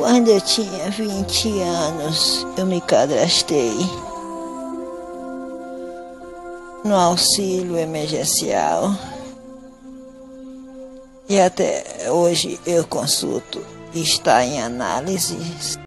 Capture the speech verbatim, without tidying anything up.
Quando eu tinha vinte anos, eu me cadastrei no auxílio emergencial e até hoje eu consulto, está em análise.